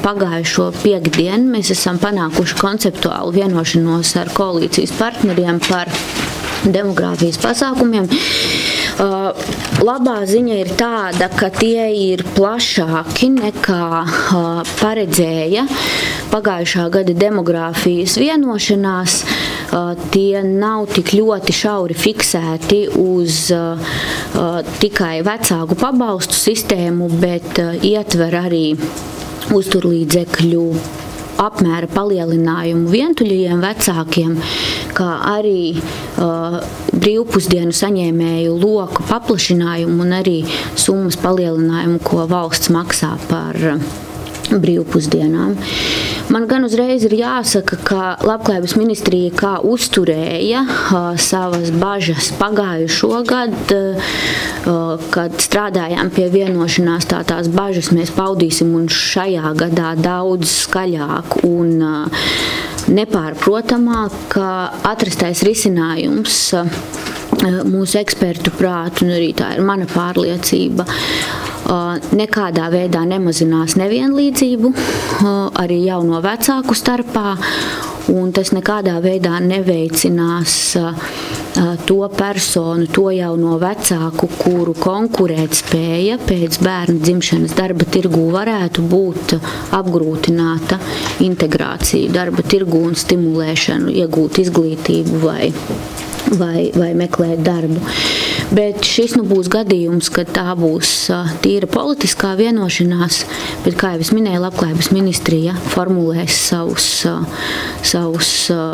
pagājušo piektdienu mēs esam panākuši konceptuālu vienošanos ar koalīcijas partneriem par demogrāfijas pasākumiem. Labā ziņa ir tāda, ka tie ir plašāki nekā paredzēja pagājušā gada demogrāfijas vienošanās. Tie nav tik ļoti šauri fiksēti uz tikai vecāku pabalstu sistēmu, bet ietver arī uzturlīdzekļu apmēra palielinājumu vientuļajiem vecākiem, kā arī brīvpusdienu saņēmēju loku paplašinājumu un arī summas palielinājumu, ko valsts maksā par brīvpusdienām. Man gan uzreiz ir jāsaka, ka Labklājības ministrija kā uzturēja savas bažas pagājušo gadu, kad strādājām pie vienošanās, tās bažas mēs paudīsim un šajā gadā daudz skaļāk un nepārprotamāk, ka atrastais risinājums mūsu ekspertu prātu, un arī tā ir mana pārliecība, nekādā veidā nemazinās nevienlīdzību arī jauno vecāku starpā, un tas nekādā veidā neveicinās to personu, to jauno vecāku, kuru konkurētspēja pēc bērna dzimšanas darba tirgū varētu būt apgrūtināta integrāciju darba tirgū un stimulēšanu, iegūt izglītību vai meklēt darbu. Bet šis būs gadījums, kad tā būs tīra politiskā vienošanās, bet, kā jau es minēju, Labklājības ministrija formulēs savus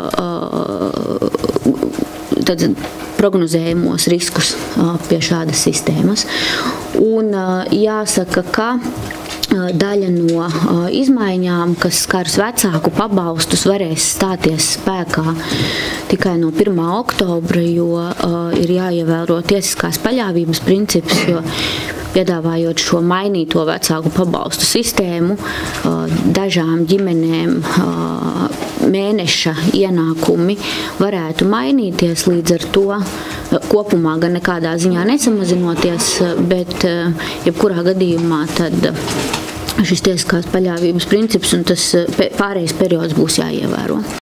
prognozējumos riskus pie šādas sistēmas. Un jāsaka, ka daļa no izmaiņām, kas skars vecāku pabalstus, varēs stāties spēkā tikai no 1. oktobra, jo ir jāievēro tiesiskās paļāvības princips, jo piedāvājot šo mainīto vecāku pabalstu sistēmu, dažām ģimenēm mēneša ienākumi varētu mainīties, līdz ar to kopumā gan nekādā ziņā nesamazinoties, bet jebkurā gadījumā tad šis tiesiskās paļāvības princips un tas pārējais periods būs jāievēro.